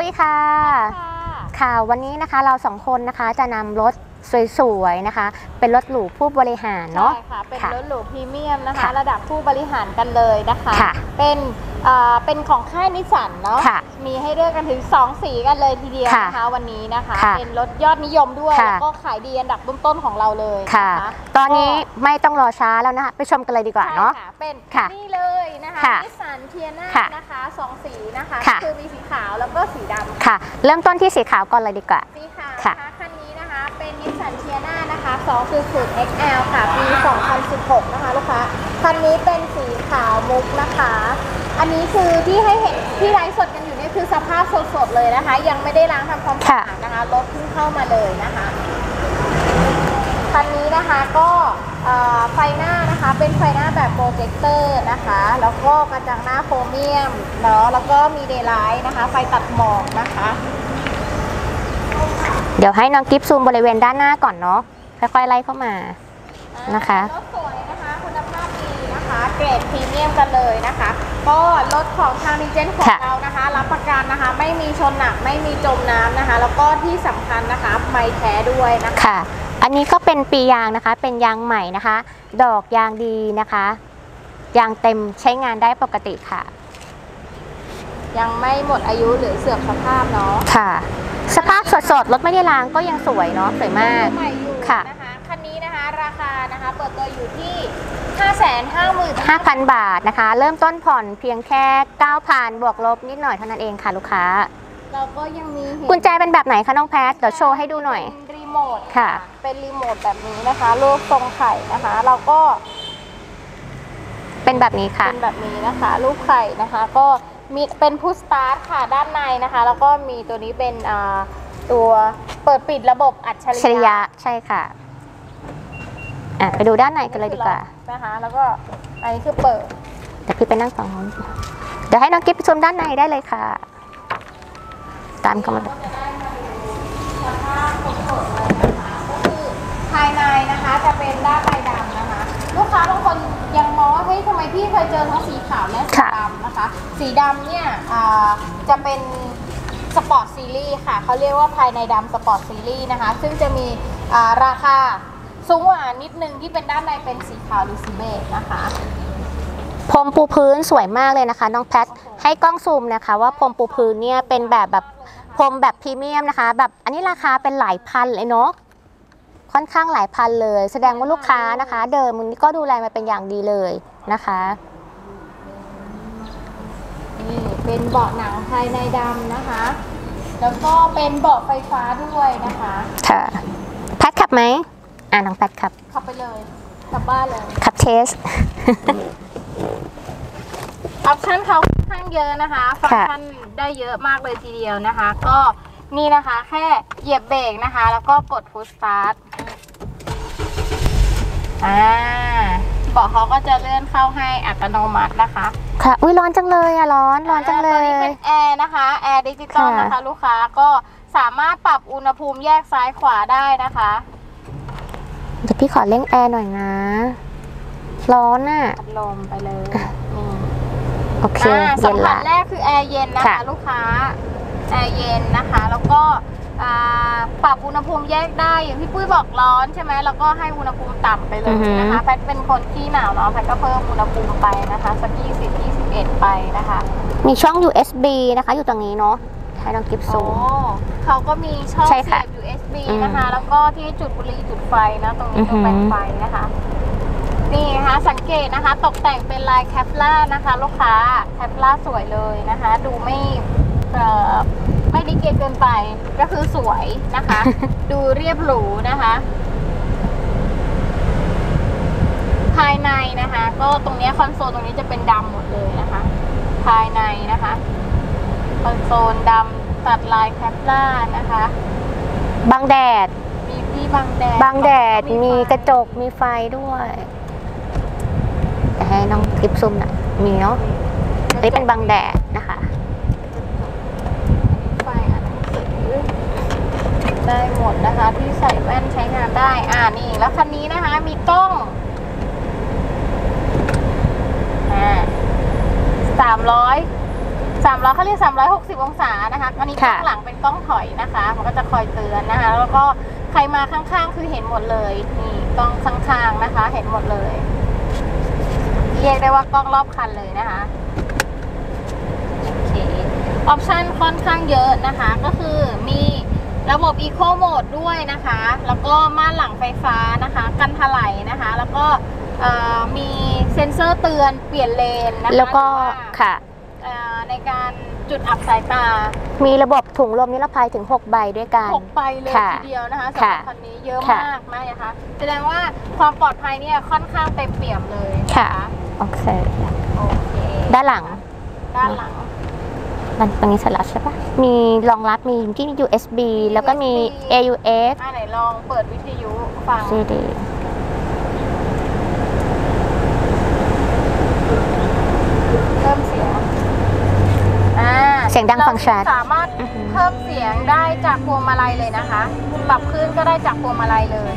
ดีค่ะค่ะวันนี้นะคะเรา2คนนะคะจะนำรถสวยๆนะคะเป็นรถหรูผู้บริหารเนาะใช่ค่ะเป็นรถหรูพรีเมียมนะคะระดับผู้บริหารกันเลยนะคะเป็นของค่ายนิสสันเนาะมีให้เลือกกันถึง2สีกันเลยทีเดียวนะคะวันนี้นะคะเป็นรถยอดนิยมด้วยแล้วก็ขายดีอันดับต้นๆของเราเลยนะคะตอนนี้ไม่ต้องรอช้าแล้วนะคะไปชมกันเลยดีกว่าเนาะเป็นนี่เลยนะคะนิสสันเทียน่านะคะ2สีนะคะคือมีสีขาวแล้วก็สีดำค่ะเริ่มต้นที่สีขาวก่อนเลยดีกว่าสีขาวค่ะคันนี้นะคะเป็นนิสสันเทียน่านะคะ2.0 XL ค่ะปี 2016 นะคะลูกค้าคันนี้เป็นสีขาวมุกนะคะอันนี้คือที่ให้เห็นที่ไลฟ์สดกันอยู่นี่คือสภาพสดๆเลยนะคะยังไม่ได้ล้างทำความสะอาดนะคะรถเพิ่งเข้ามาเลยนะคะคันนี้นะคะก็ไฟหน้านะคะเป็นไฟหน้าแบบโปรเจคเตอร์นะคะแล้วก็กระจังหน้าโครเมียมเนาะแล้วก็มีเดย์ไลท์นะคะไฟตัดหมอกนะคะเดี๋ยวให้น้องกิฟซูมบริเวณด้านหน้าก่อนเนาะค่อยๆไล่เข้ามานะคะรถสวยนะคะคุณภาพดีนะคะเกรดพรีเมียมกันเลยนะคะก็รถของทางดีเจนของเรานะคะรับประกันนะคะไม่มีชนหนักไม่มีจมน้ำนะคะแล้วก็ที่สำคัญนะคะไม่แท้ด้วยนะคะอันนี้ก็เป็นปียางนะคะเป็นยางใหม่นะคะดอกยางดีนะคะยางเต็มใช้งานได้ปกติค่ะยังไม่หมดอายุหรือเสื่อมสภาพเนาะค่ะสภาพสดๆรถไม่ได้ล้างก็ยังสวยเนาะสวยมากค่ะนะคะคันนี้นะคะราคานะคะเปิดตัวอยู่ที่ 555,000 บาทนะคะเริ่มต้นผ่อนเพียงแค่ 9,000 บวกลบนิดหน่อยเท่านั้นเองค่ะลูกค้าเราก็ยังมีกุญแจเป็นแบบไหนคะน้องแพทเดี๋ยวโชว์ให้ดูหน่อยรีโมทค่ะเป็นรีโมทแบบนี้นะคะรูปทรงไข่นะคะเราก็เป็นแบบนี้ค่ะเป็นแบบนี้นะคะรูปไข่นะคะก็มีเป็นพุชสตาร์ทค่ะด้านในนะคะแล้วก็มีตัวนี้เป็นตัวเปิดปิดระบบอัจฉริยะใช่ค่ะไปดูด้านในกันเลยดีกว่านะคะแล้วก็อันนี้คือเปิดแต่พี่ไปนั่งฝั่งนู้นเดี๋ยวให้น้องกิ๊บไปชมด้านในได้เลยค่ะตามเข้ามาภายในนะคะจะเป็นด้านในดำนะคะลูกค้าบางคนยังมองว่าเฮ้ยทำไมพี่เคยเจอทั้งสีขาวและสีดำนะคะสีดำเนี่ยจะเป็นสปอร์ตซีรีส์ค่ะเขาเรียกว่าภายในดำสปอร์ตซีรีส์นะคะซึ่งจะมีราคาสูงกว่านิดนึงที่เป็นด้านในเป็นสีขาวหรือสีเบจนะคะพรมปูพื้นสวยมากเลยนะคะน้องแพทให้กล้องซูมนะคะว่าพรมปูพื้นเนี่ยเป็นแบบพรมแบบพรีเมียมนะคะแบบอันนี้ราคาเป็นหลายพันเลยเนาะค่อนข้างหลายพันเลยแสดงว่าลูกค้านะคะเดิมมันก็ดูแลมาเป็นอย่างดีเลยนะคะนี่เป็นเบาะหนังภายในดำนะคะแล้วก็เป็นเบาะไฟฟ้าด้วยนะคะค่ะแพทขับไหมน้องแพทขับไปเลยกลับบ้านเลยขับเทสออปชั่นเขาค่อนข้างเยอะนะคะฟังก์ชันได้เยอะมากเลยทีเดียวนะคะก็นี่นะคะแค่เหยียบเบรกนะคะแล้วก็กดพุชสตาร์ทเบาะเขาก็จะเลื่อนเข้าให้อัตโนมัตินะคะค่ะอุ้ยร้อนจังเลยร้อนจังเลยตัวนี้เป็นแอร์นะคะแอร์ดิจิตอลนะคะลูกค้าก็สามารถปรับอุณหภูมิแยกซ้ายขวาได้นะคะเดี๋ยวพี่ขอเร่งแอร์หน่อยนะร้อนอ่ะพัดลมไปเลยโอเคสัมผัสแรกคือแอร์เย็นนะคะลูกค้าแอร์เย็นนะคะแล้วก็ปรับอุณหภูมิแยกได้อย่างที่ปุ้ยบอกร้อนใช่ไหมแล้วก็ให้อุณหภูมิต่ำไปเลยนะคะแพทเป็นคนที่หนาวเนาะแพทก็เพิ่มอุณหภูมิไปนะคะสัก20-21ไปนะคะมีช่อง USB นะคะอยู่ตรงนี้เนาะให้น้องกิฟซูเขาก็มีช่องเสียบ USB นะคะแล้วก็ที่จุดบุหรี่จุดไฟนะตรงนี้ตรงแปลงไฟนะคะนี่นะคะสังเกตนะคะตกแต่งเป็นลายแคปล่านะคะลูกค้าแคปล่าสวยเลยนะคะดูไม่ลิเกเกินไปก็คือสวยนะคะดูเรียบหรูนะคะภายในนะคะก็ตรงนี้คอนโซลตรงนี้จะเป็นดำหมดเลยนะคะภายในนะคะคอนโซลดำตัดลายแคปล่านะคะบังแดดมีที่บังแดดมีกระจกมีไฟด้วยให้น้องคลิปซูมหน่อยมีเนาะนี่เป็นบังแดดนะคะไฟได้หมดนะคะที่ใส่แว่นใช้งานได้นี่แล้วคันนี้นะคะมีกล้อง360 300เขาเรียก360องศานะคะอันนี้กล้องหลังเป็นกล้องถอยนะคะมันก็จะคอยเตือนนะคะแล้วก็ใครมาข้างๆคือเห็นหมดเลยนี่กล้องข้างๆนะคะเห็นหมดเลยเรียกได้ว่ากล้องรอบคันเลยนะคะโอเคออปชันค่อนข้างเยอะนะคะก็คือมีระบบ Eco Mode ด้วยนะคะแล้วก็ม่านหลังไฟฟ้านะคะกันถลายนะคะแล้วก็มีเซ็นเซอร์เตือนเปลี่ยนเลนนะคะแล้วก็ค่ะในการจุดอับสายตามีระบบถุงลมนิรภัยถึง6ใบด้วยกัน 6ใบเลยทีเดียวนะคะสำหรับคันนี้เยอะมากนะคะแสดงว่าความปลอดภัยเนี่ยค่อนข้างเต็มเปี่ยมเลยค่ะโอเคด้านหลังมันตรงนี้เสร็จแล้วใช่ปะมีรองรับมีที่ USB แล้วก็มี AUX ไหนลองเปิดวิทยุฟัง CD เริ่มเสียงเสียงดังฟังชัดสามารถเพิ่มเสียงได้จากพวงมาลัยเลยนะคะปรับขึ้นก็ได้จากพวงมาลัยเลย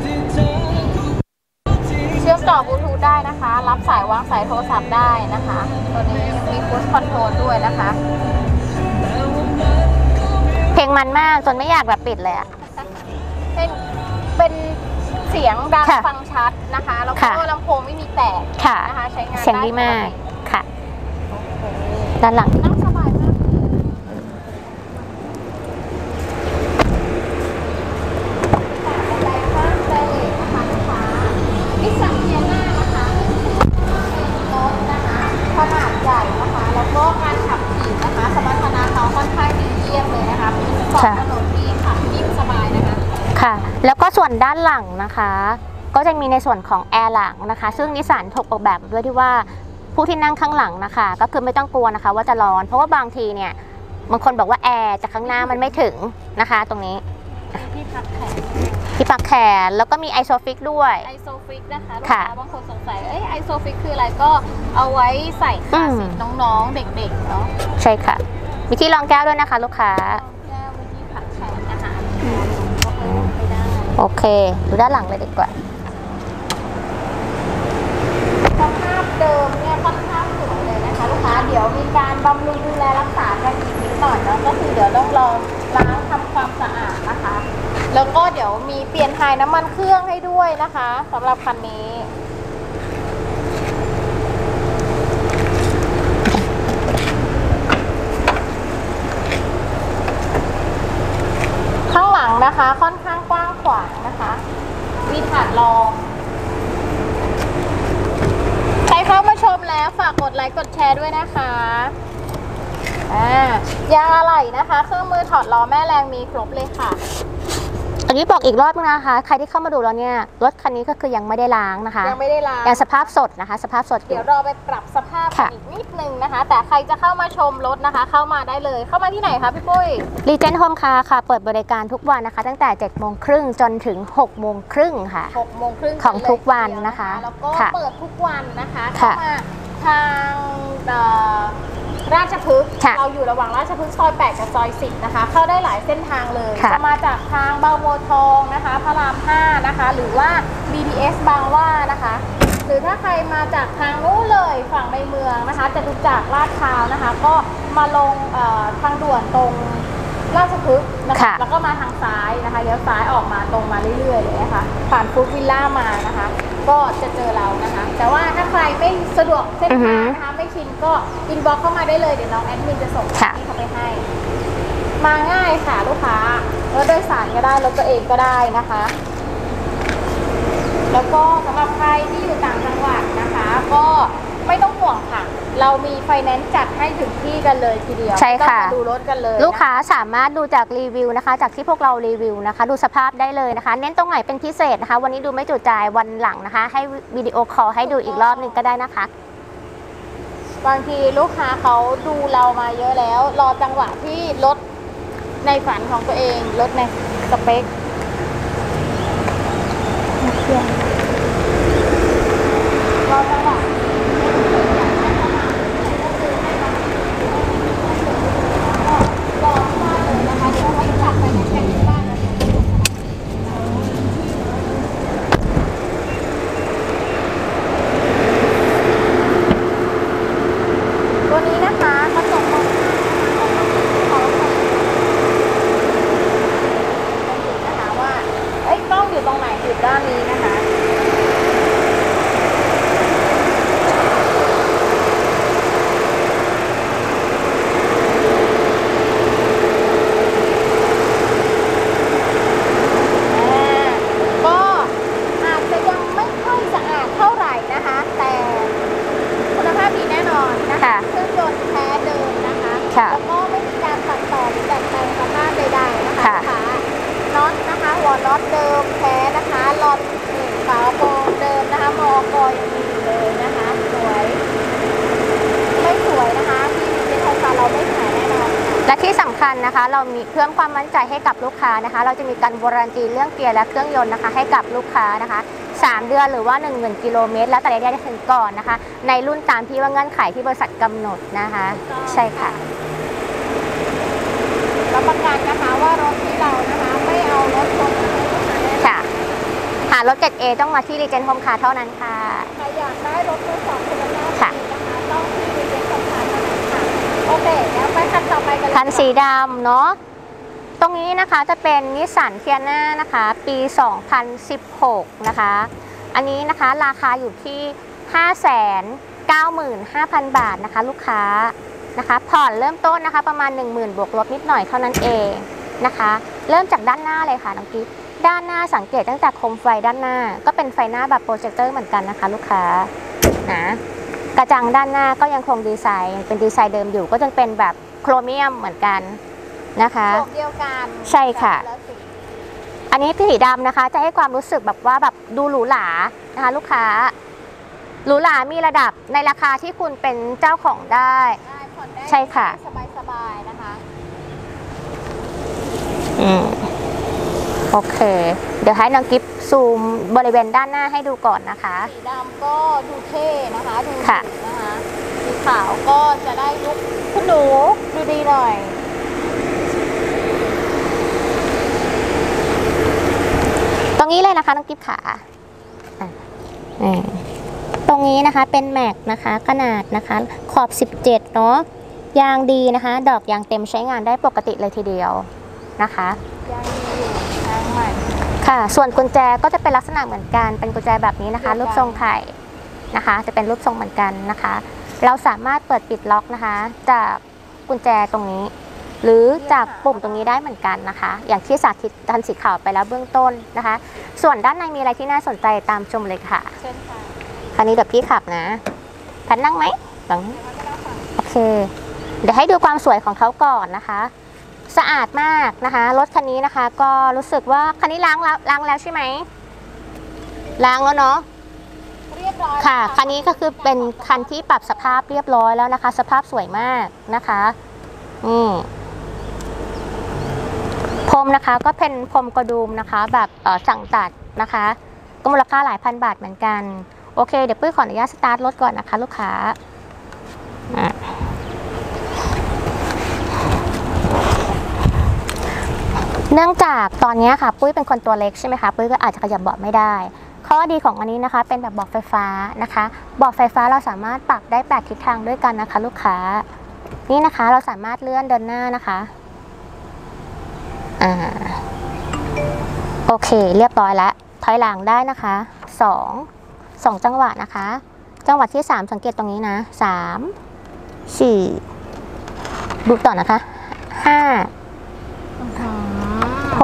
เชื่อมต่อบลูทูธได้นะคะรับสายวางสายโทรศัพท์ได้นะคะตัวนี้มีคูสคอนโทรลด้วยนะคะเพลงมันมากจนไม่อยากแบบปิดเลยอะเป็นเสียงดังฟังชัดนะคะแล้วก็ลำโพงไม่มีแตกนะคะใช้งานได้เสียงดีมากค่ะด้านหลังนั่งสบายมากแต่ว่าสเตเลสนะคะลูกค้านิสสันเทียน่านะคะเป็นรถนะคะขนาดใหญ่นะคะแล้วก็การขับขี่นะคะสมรรถนะเขาค่อนข้างดีเยี่ยมเลยนะคะมีสองถนนที่ขับนิ่มสบายนะคะค่ะแล้วก็ส่วนด้านหลังนะคะก็จะมีในส่วนของแอร์หลังนะคะซึ่งนิสสันถูกออกแบบด้วยที่ว่าผู้ที่นั่งข้างหลังนะคะก็คือไม่ต้องกลัวนะคะว่าจะร้อนเพราะว่าบางทีเนี่ยบางคนบอกว่าแอร์จากข้างหน้ามันไม่ถึงนะคะตรงนี้ที่พักแขนแล้วก็มีไอโซฟิกด้วยไอโซฟิกนะคะลูกค้าบางคนสงสัยไอโซฟิกคืออะไรก็เอาไว้ใส่คาสิทน้องๆเด็กๆเนาะใช่ค่ะมีที่รองแก้วด้วยนะคะลูกค้าแก้วมีที่พักแขนนะคะไปได้โอเคดูด้านหลังเลยดีกว่าสภาพเดิมเนี่ยค่อนข้างสวยเลยนะคะลูกค้าเดี๋ยวมีการบำรุงดูแลรักษากันอีกนิดหน่อยเนาะก็คือเดี๋ยวต้องลองล้างทำความสะอาดนะคะแล้วก็เดี๋ยวมีเปลี่ยนถ่ายน้ำมันเครื่องให้ด้วยนะคะสำหรับคันนี้ข้างหลังนะคะค่อนข้างกว้างขวางนะคะมีถาดรองใครเข้ามาชมแล้วฝากกดไลค์กดแชร์ด้วยนะคะยางอะไหล่นะคะเครื่องมือถอดล้อแม่แรงมีครบเลยค่ะอันนี้บอกอีกรอบนึงนะคะใครที่เข้ามาดูแล้วเนี่ยรถคันนี้ก็คือยังไม่ได้ล้างนะคะยังไม่ได้ล้างยังสภาพสดนะคะสภาพสดเดี๋ยวรอไปปรับสภาพอีกนิดนึงนะคะแต่ใครจะเข้ามาชมรถนะคะเข้ามาได้เลยเข้ามาที่ไหนคะพี่ปุ้ยรีเจนท์โฮมคาร์ค่ะเปิดบริการทุกวันนะคะตั้งแต่7:30จนถึง6:30ค่ะ 6:30 ของทุกวันนะคะแล้วก็เปิดทุกวันนะคะเข้ามาทางราชพฤกษ์เราอยู่ระหว่างราชพฤกษ์ซอย8กับซอย10นะคะเข้าได้หลายเส้นทางเลยจะมาจากทางบางบัวทองนะคะพระราม5นะคะหรือว่า BTS บางหว่านะคะหรือถ้าใครมาจากทางนู้นเลยฝั่งในเมืองนะคะจตุจักรลาดพร้าวนะคะก็มาลงทางด่วนตรงราชพฤกษ์นะคะแล้วก็มาทางซ้ายนะคะเลี้ยวซ้ายออกมาตรงมาเรื่อยๆเลยนะคะผ่านฟูดวิลล่ามานะคะก็จะเจอเรานะคะแต่ว่าถ้าใครไม่สะดวกเส้นทางนะคะไม่ชินก็อินบ็อกซ์เข้ามาได้เลยเดี๋ยวน้องแอดมินจะส่งที่เขาไปให้มาง่ายค่ะลูกค้ารถโดยสารก็ได้รถตัวเองก็ได้นะคะแล้วก็สำหรับใครที่อยู่ต่างจังหวัดนะคะก็ไม่ต้องห่วงค่ะเรามีไฟแนนซ์จัดให้ถึงที่กันเลยทีเดียวใช่ค่ะดูรถกันเลยลูกค้าสามารถดูจากรีวิวนะคะจากที่พวกเรารีวิวนะคะดูสภาพได้เลยนะคะเน้นตรงไหนเป็นพิเศษนะคะวันนี้ดูไม่จุใจวันหลังนะคะให้วิดีโอคอลให้ดูอีกรอบนึงก็ได้นะคะบางทีลูกค้าเขาดูเรามาเยอะแล้วรอจังหวะที่รถในฝันของตัวเองรถในสเปครอจังหวะตัวนี้นะคะกระจกมองค่ะเครื่องยนต์แท้เดิมนะคะค่ะแล้วก็ไม่มีการตัดต่อหรือดัดแปลงสภาพใดๆนะคะค่ะลูกค้าน็อตนะคะหัวน็อตเดิมแท้นะคะลอนฝากระโปรงเดิมนะคะมอกยังมีอยู่เลยนะคะสวยไม่สวยนะคะที่มีเป็นไฟฟ้าเราไม่ขายแน่นอนค่ะและที่สำคัญนะคะเรามีเพิ่มความมั่นใจให้กับลูกค้านะคะ เราจะมีการวารันตีเรื่องเกียร์และเครื่องยนต์นะคะให้กับลูกค้านะคะ3 เดือนหรือว่า 10,000 กิโลเมตรแล้วแต่ระยะถึงก่อนนะคะในรุ่นตามที่ว่าเงื่อนไขที่บริษัทกำหนดนะคะ ใช่ค่ะรับประกันนะคะว่ารถที่เรานะคะไม่เอารถคนมาให้ลูกค้าแน่นอนค่ะ หารถ 7A ต้องมาที่รีเจนโฮมคาร์เท่านั้นค่ะใครอยากได้รถมือสองคุณภาพค่ะดีนะคะต้องที่รีเจนสำคัญเท่านั้นค่ะโอเคแล้วไปคันต่อไปกันเลยคันสีดำเนาะตรงนี้นะคะจะเป็นนิสสันเทียนานะคะปี 2016 นะคะอันนี้นะคะราคาอยู่ที่ 595,000 บาทนะคะลูกค้านะคะผ่อนเริ่มต้นนะคะประมาณ 10,000 บวกลบนิดหน่อยเท่านั้นเองนะคะเริ่มจากด้านหน้าเลยค่ะน้องกิ๊ฟด้านหน้าสังเกตตั้งแต่โคมไฟด้านหน้าก็เป็นไฟหน้าแบบโปรเจคเตอร์เหมือนกันนะคะลูกค้านะกระจังด้านหน้าก็ยังคงดีไซน์เป็นดีไซน์เดิมอยู่ก็จะเป็นแบบโครเมียมเหมือนกันนะคะโฉมเดียวกันใช่ค่ะแล้วสีอันนี้สีดำนะคะจะให้ความรู้สึกแบบว่าแบบดูหรูหรานะคะลูกค้าหรูหรามีระดับในราคาที่คุณเป็นเจ้าของได้ได้ผ่อนได้ใช่ค่ะสบายๆนะคะโอเค เดี๋ยวให้น้องกิฟซูมบริเวณด้านหน้าให้ดูก่อนนะคะสีดำก็ดูเท่นะคะดูค่ะดีนะคะสีขาวก็จะได้ลุคคุณหนูดูดีหน่อยตรงนี้เลยนะคะน้องกิฟขาอ่ะตรงนี้นะคะเป็นแม็กนะคะขนาดนะคะขอบ 17 เนาะยางดีนะคะ ดอกยางเต็มใช้งานได้ปกติเลยทีเดียวนะคะยังมีอยู่ทางใหม่ค่ะ ส่วนกุญแจก็จะเป็นลักษณะเหมือนกัน เป็นกุญแจแบบนี้นะคะเดียวกันรูปทรงไข่นะคะ จะเป็นรูปทรงเหมือนกันนะคะ เราสามารถเปิดปิดล็อกนะคะ จากกุญแจตรงนี้ หรือจากปุ่มตรงนี้ได้เหมือนกันนะคะ อย่างที่สาธิตคันสีขาวไปแล้วเบื้องต้นนะคะ ส่วนด้านในมีอะไรที่น่าสนใจตามชมเลยค่ะเช่นค่ะคันนี้เดี๋ยวพี่ขับนะแพนนั่งไหมบังโอเค เดี๋ยวให้ดูความสวยของเขาก่อนนะคะ สะอาดมากนะคะ รถคันนี้นะคะ ก็รู้สึกว่าคันนี้ล้างแล้วใช่ไหมล้างแล้วเนาะเรียบร้อยค่ะแล้วคันนี้ก็คือเป็นคันที่ปรับสภาพเรียบร้อยแล้วนะคะ สภาพสวยมากนะคะพรมนะคะก็เป็นพรมกระดุมนะคะ แบบสั่งตัดนะคะก็มูลค่าหลายพันบาทเหมือนกันโอเคเดี๋ยวปุ้ยขออนุญาตสตาร์ทรถก่อนนะคะ ลูกค้าเนื่องจากตอนนี้ค่ะปุ้ยเป็นคนตัวเล็กใช่ไหมคะปุ้ยก็อาจจะขยับเบาะไม่ได้ข้อดีของอันนี้นะคะเป็นแบบเบาะไฟฟ้านะคะเบาะไฟฟ้าเราสามารถปรับได้8ทิศทางด้วยกันนะคะลูกค้านี่นะคะเราสามารถเลื่อนเดินหน้านะคะโอเคเรียบร้อยแล้วถอยหลังได้นะคะ2จังหวะนะคะจังหวะที่3สังเกตตรงนี้นะ3 4ดูต่อนะคะ5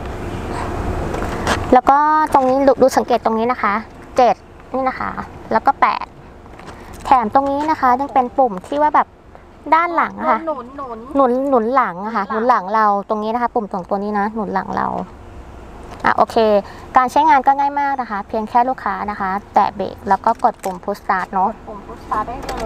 6แล้วก็ตรงนี้ดูสังเกตตรงนี้นะคะ7นี่นะคะแล้วก็8แถมตรงนี้นะคะยังเป็นปุ่มที่ว่าแบบด้านหลังอะค่ะหนุนหลังอะค่ะหนุนหลังเราตรงนี้นะคะปุ่มตรงตัวนี้นะหนุนหลังเราโอเคการใช้งานก็ง่ายมากนะคะเพียงแค่ลูกค้านะคะแตะเบรกแล้วก็กดปุ่ม push start เนาะปุ่มพุชสตาร์ทได้เลย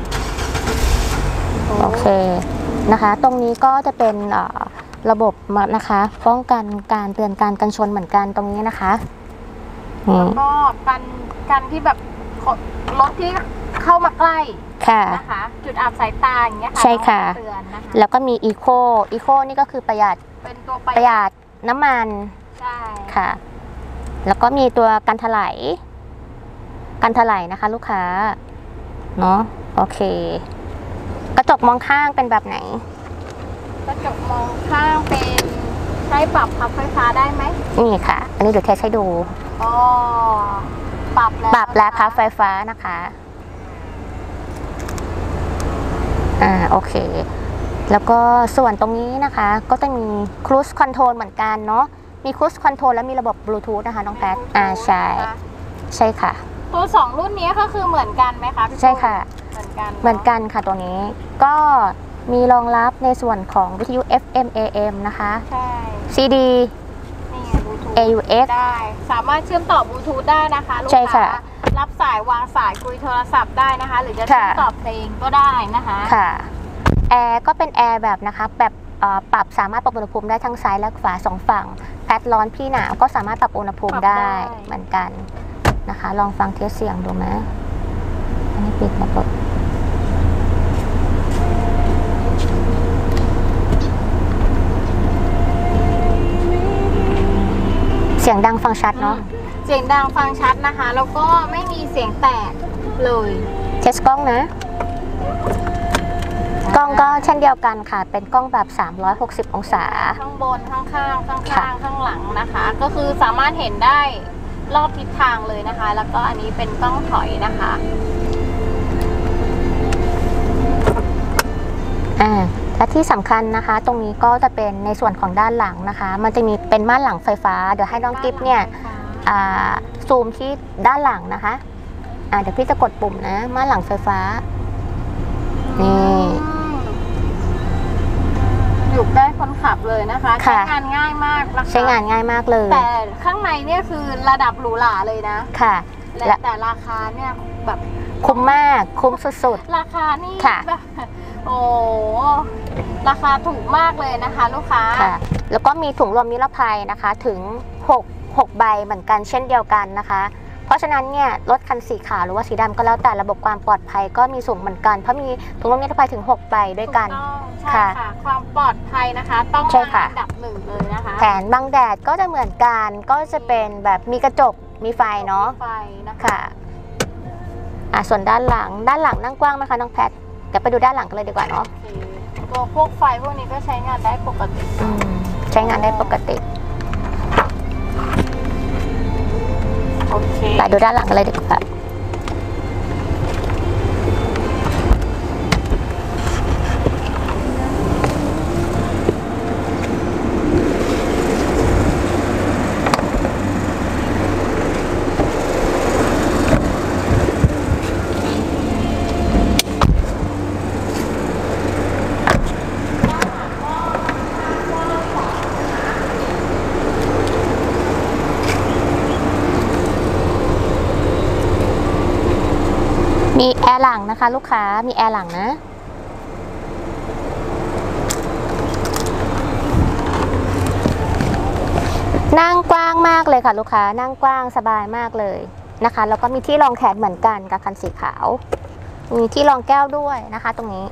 โอเคนะคะตรงนี้ก็จะเป็นระบบนะคะป้องกันการเตือนการกันชนเหมือนกันตรงนี้นะคะแล้วก็กันที่แบบรถที่เข้ามาใกล้ค่ะนะคะจุดอับสายตาอย่างเงี้ยค่ะใช่ค่ะเตือนนะคะแล้วก็มีอีโคนี่ก็คือประหยัดเป็นตัวประหยัดน้ำมันใช่ค่ะ แล้วก็มีตัวกันถลายนะคะ ลูกค้าเนาะโอเคกระจกมองข้างเป็นแบบไหนกระจกมองข้างเป็นใช้ปรับพับไฟฟ้าได้ไหมนี่ค่ะ อันนี้เดี๋ยวเทสให้ดูอ๋อปรับแล้วพับไฟฟ้านะคะโอเค แล้วก็ส่วนตรงนี้นะคะ ก็จะมี cruise control เหมือนกันเนาะมี cruise control แล้วมีระบบ bluetooth นะคะน้องแพทใช่ค่ะตัว2รุ่นนี้ก็คือเหมือนกันไหมคะพี่ใช่ค่ะเหมือนกันเหมือนกันค่ะตัวนี้ก็มีรองรับในส่วนของวิทยุ FM AM นะคะใช่ CD นี่ไงบลูทูธ AUX ได้ สามารถเชื่อมต่อบลูทูธได้นะคะลูกใช่ค่ะค้ารับสายวางสายคุยโทรศัพท์ได้นะคะ หรือจะเชื่อมค่ะต่อเพลงก็ได้นะคะค่ะแอร์ก็เป็นแอร์แบบนะคะแบบปรับสามารถปรับอุณหภูมิได้ทั้งซ้ายและขวาสองฝั่งแพทร้อนพี่หนาวก็สามารถปรับอุณหภูมิปรับได้ได้เหมือนกันนะคะ ลองฟังเทสเสียงดูไหมอันนี้ปิดแล้วเปิดเสียงดังฟังชัดเนาะเสียงดังฟังชัดนะคะ แล้วก็ไม่มีเสียงแตกเลยเทสกล้องนะ กล้องก็เช่นเดียวกันค่ะ เป็นกล้องแบบ 360 องศาข้างบนข้างข้างข้างค่ะข้างข้างหลังนะคะ ก็คือสามารถเห็นได้รอบทิศทางเลยนะคะ แล้วก็อันนี้เป็นกล้องถอยนะคะและที่สำคัญนะคะ ตรงนี้ก็จะเป็นในส่วนของด้านหลังนะคะ มันจะมีเป็นม่านหลังไฟฟ้า เดี๋ยวให้น้องกิฟเนี่ยซูมที่ด้านหลังนะคะเดี๋ยวพี่จะกดปุ่มนะม่านหลังไฟฟ้านี่อยู่ได้คนขับเลยนะคะ ใช้ค่ะงานง่ายมากนะคะใช้งานง่ายมากเลยแต่ข้างในเนี่ยคือระดับหรูหราเลยนะค่ะ และแต่ราคาเนี่ยแบบคุ้มมากคุ้มสุดราคานี่ค่ะแบบโอ้ราคาถูกมากเลยนะคะลูกค้าๆค่ะ แล้วก็มีถุงลมนิรภัยนะคะถึง6ใบเหมือนกันเช่นเดียวกันนะคะ เพราะฉะนั้นเนี่ยรถคันสีขาวหรือว่าสีดำก็แล้วแต่ระบบความปลอดภัยก็มีสูงเหมือนกันเพราะมีถุงลมนิรภัยถึง6ใบด้วยกันถูต้องใช่ค่ะค่ะ ความปลอดภัยนะคะ ต้องใช่มาค่ะอันดับหนึ่งเลยนะคะแผนบังแดดก็จะเหมือนกันก็จะเป็นแบบมีกระจกมีไฟเนาะไฟนะคะค่ะส่วนด้านหลังนั่งกว้างไหมคะน้องแพทเดี๋ยวไปดูด้านหลังกันเลยดีกว่าเนาะโอเคตัวพวกไฟพวกนี้ก็ใช้งานได้ปกติใช้งานได้ปกติโอเคไปดูด้านหลังกันเลยดีกว่ามีแอร์หลังนะคะ ลูกค้ามีแอร์หลังนะนั่งกว้างมากเลยค่ะลูกค้านั่งกว้างสบายมากเลยนะคะแล้วก็มีที่รองแขนเหมือนกันกับคันสีขาวมีที่รองแก้วด้วยนะคะตรงนี้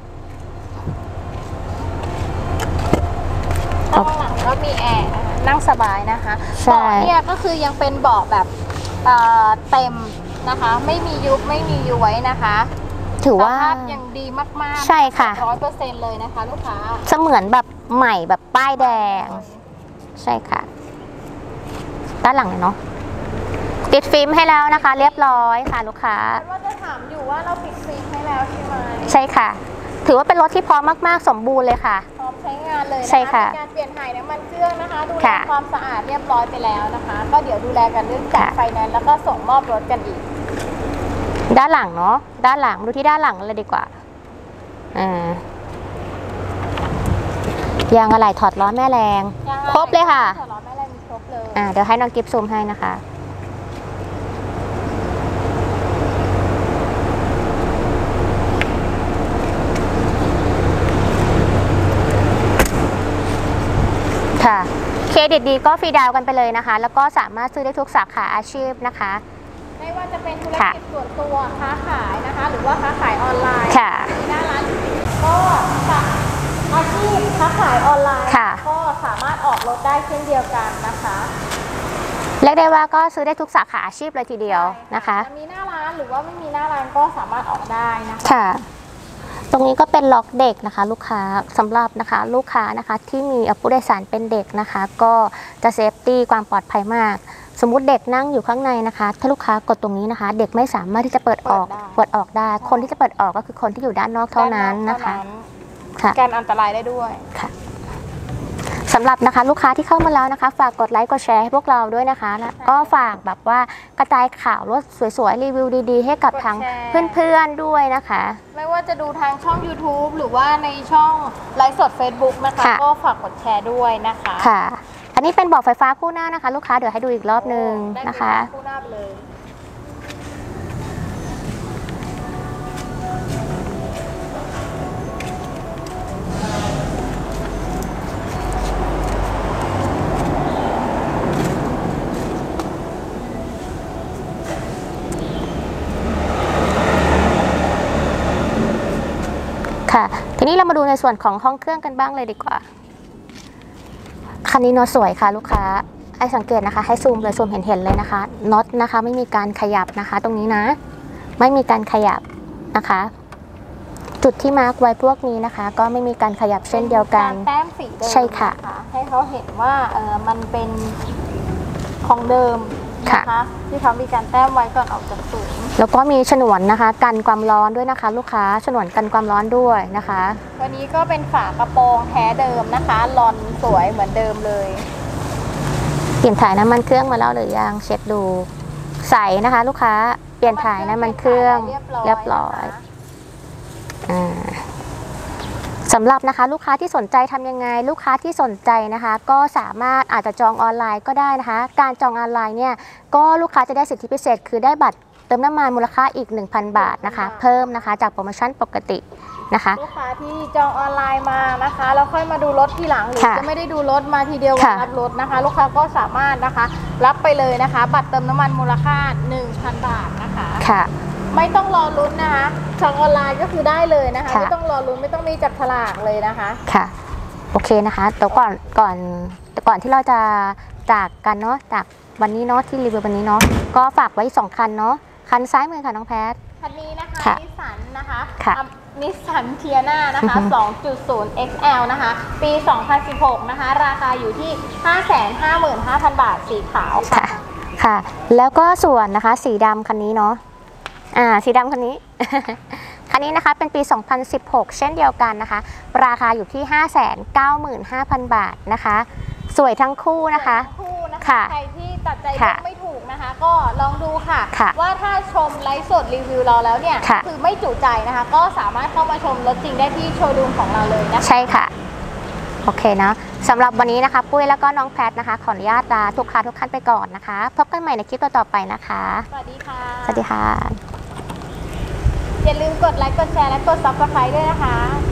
ข้างหลังก็มีแอร์นะคะนั่งสบายนะคะใช่เบาะเนี่ยก็คือยังเป็นเบาะแบบเต็มนะคะ ไม่มียุบไม่มีย้วยนะคะถือว่าสภาพยังดีมากๆใช่ค่ะ 100%เลยนะคะลูกค้าเสมือนแบบใหม่แบบป้ายแดง ใช่ค่ะ ด้านหลังเลยเนาะติดฟิล์มให้แล้วนะคะ เรียบร้อยค่ะลูกค้าว่าจะถามอยู่ว่าเราปิดฟิล์มให้แล้วใช่ไหมใช่ค่ะ ถือว่าเป็นรถที่พร้อมมากๆสมบูรณ์เลยค่ะพร้อมใช้งานเลยนใช่ค่ะมีการเปลี่ยนถ่ายน้ำมันเครื่องนะคะดูแลค่ะความสะอาดเรียบร้อยไปแล้วนะคะ ก็เดี๋ยวดูแลกันเรื่องจัดค่ะไฟแนนซ์แล้วก็ส่งมอบรถกันอีกด้านหลังเนาะด้านหลังดูที่ด้านหลังเลยดีกว่า ยางอะไหล่ถอดล้อแม่แรง ครบเลยค่ะถอดล้อแม่แรงมีครบเลยเดี๋ยวให้น้องกิฟซูมให้นะคะ ค่ะเครดิตดีก็ฟรีดาวน์กันไปเลยนะคะ แล้วก็สามารถซื้อได้ทุกสาขาอาชีพนะคะไม่ว่าจะเป็นธุรค่ะกิจส่วนตัวค้าขายนะคะ หรือว่าค้าขายออนไลน์ค่ะมีหน้าร้านก็อาชีพค้าขายออนไลน์ค่ะก็สามารถออกรถได้เช่นเดียวกันนะคะเรียกได้ว่าก็ซื้อได้ทุกสาขาอาชีพเลยทีเดียวนะคะจะมีหน้าร้านหรือว่าไม่มีหน้าร้านก็สามารถออกได้นะคะค่ะ ตรงนี้ก็เป็นล็อกเด็กนะคะ ลูกค้าสำหรับนะคะลูกค้านะคะที่มีผู้โดยสารเป็นเด็กนะคะ ก็จะเซฟตี้ความปลอดภัยมาก สมมุติเด็กนั่งอยู่ข้างในนะคะ ถ้าลูกค้ากดตรงนี้นะคะ เด็กไม่สามารถที่จะเปิดออกได้ คนที่จะเปิดออกก็คือคนที่อยู่ด้านนอกเท่านั้นนะคะ ค่ะการอันตรายได้ด้วยค่ะสสำหรับนะคะลูกค้าที่เข้ามาแล้วนะคะฝากกดไลค์กดแชร์ให้พวกเราด้วยนะคะแล้วก็ฝากแบบว่ากระจายข่าวรถสวยๆรีวิวดีๆให้กับทางเพื่อนๆด้วยนะคะไม่ว่าจะดูทางช่อง YouTube หรือว่าในช่องไลฟ์สด Facebook นะคะก็ฝากกดแชร์ด้วยนะคะค่ะอันนี้เป็นเบาะไฟฟ้าคู่หน้านะคะลูกค้าเดี๋ยวให้ดูอีกรอบนึงนะคะคู่หน้าไปเลยค่ะทีนี้เรามาดูในส่วนของห้องเครื่องกันบ้างเลยดีกว่าคันนี้น็อตสวยค่ะลูกค้าให้สังเกตนะคะให้ซูมเลยซูมเห็นเลยนะคะน็อตนะคะไม่มีการขยับนะคะตรงนี้นะไม่มีการขยับนะคะจุดที่มาร์กไว้พวกนี้นะคะก็ไม่มีการขยับเช่นเดียวกันแต้มสีเดิมใช่ค่ะให้เขาเห็นว่ามันเป็นของเดิมนะคะที่เขามีการแต้มไว้ก่อนออกจากศูนย์แล้วก็มีฉนวนนะคะกันความร้อนด้วยนะคะลูกค้าฉนวนกันความร้อนด้วยนะคะวันนี้ก็เป็นฝากระโปรงแท้เดิมนะคะลอนสวยเหมือนเดิมเลยเปลี่ยนถ่ายน้ำมันเครื่องมาแล้วหรือยังเช็คดูใสนะคะลูกค้าเปลี่ยนถ่ายน้ำมันเครื่องเรียบร้อยสำหรับนะคะลูกค้าที่สนใจทำยังไงลูกค้าที่สนใจนะคะก็สามารถอาจจะจองออนไลน์ก็ได้นะคะการจองออนไลน์เนี่ยก็ลูกค้าจะได้สิทธิพิเศษคือได้บัตรเติมน้ำมันมูลค่าอีก 1,000 บาทนะคะเพิ่มนะคะจากโปรโมชั่นปกตินะคะลูกค้าที่จองออนไลน์มานะคะแล้วค่อยมาดูรถทีหลังหรือค่ะจะไม่ได้ดูรถมาทีเดียววันค่ะรับรถนะคะ ลูกค้าก็สามารถนะคะรับไปเลยนะคะ บัตรเติมน้ำมันมูลค่า 1,000 บาทนะคะค่ะไม่ต้องรอลุ้นนะคะจองออนไลน์ก็คือได้เลยนะคะค่ะไม่ต้องรอลุ้นไม่ต้องมีจับฉลากเลยนะคะค่ะโอเคนะคะแต่ก่อนที่เราจะจากกันเนาะจากวันนี้เนาะที่รีวิววันนี้เนาะก็ฝากไว้2คันเนาะคันซ้ายมือค่ะน้องแพทคันนี้นะคะค่ะนิสสันนะคะค่ะนิสสันเทียนานะคะอือฮึ 2.0 XL นะคะ ปี 2016 นะคะ ราคาอยู่ที่ 555,000 บาทสีขาวค่ะค่ะค่ะ แล้วก็ส่วนนะคะสีดำคันนี้เนาะสีดำคันนี้ คันนี้นะคะเป็นปี 2016 เช่นเดียวกันนะคะ ราคาอยู่ที่ 595,000 บาทนะคะ สวยทั้งคู่นะคะคู่นะคะค่ะใครที่ตัดใจค่ะเลือกไม่ถูกนะคะ ก็ลองดูค่ะค่ะว่าถ้าชมไลฟ์สดรีวิวเราแล้วเนี่ยค่ะคือไม่จุใจนะคะ ก็สามารถเข้ามาชมรถจริงได้ที่โชว์รูมของเราเลยนะคะใช่ค่ะโอเคนะสำหรับวันนี้นะคะปุ้ยแล้วก็น้องแพทนะคะขออนุญาตลาทุกท่านไปก่อนนะคะพบกันใหม่ในคลิปต่อๆไปนะคะสวัสดีค่ะสวัสดีค่ะอย่าลืมกดไลค์ กดแชร์ และกด Subscribe ด้วยนะคะ